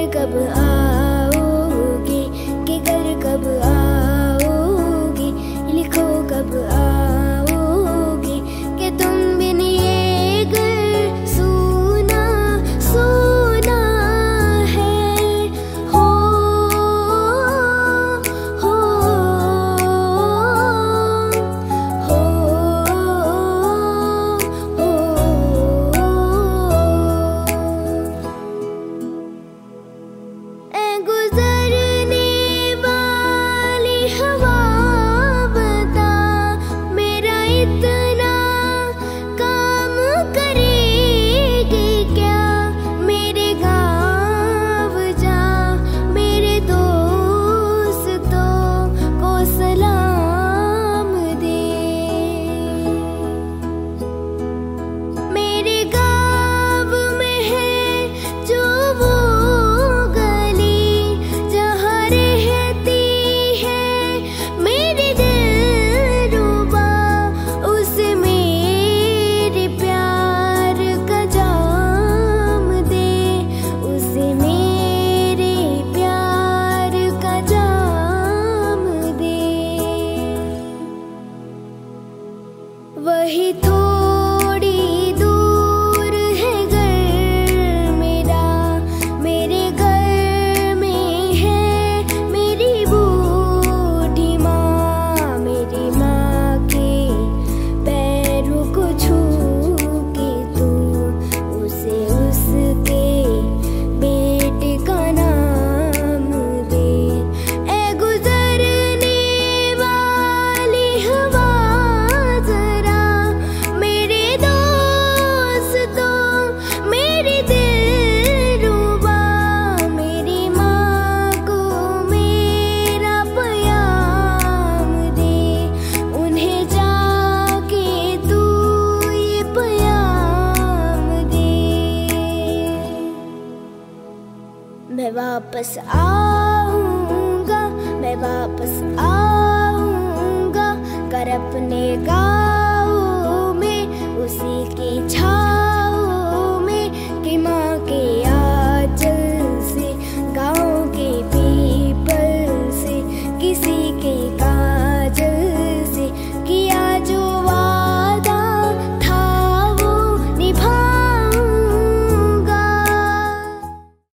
कब आओगे, कि घर कब आओगे, लिखो कब आओगे, कि तुम बिन ये घर सूना सूना है। हो वही थोड़ी दूर है घर मेरा, मेरे घर में है मेरी बूढ़ी माँ। मेरी माँ के पैरों को छू के तू उसे उसके बेटे का नाम दे। ए गुजरने वाली हवा मैं वापस आऊँगा, मैं वापस आऊँगा, कर अपने गा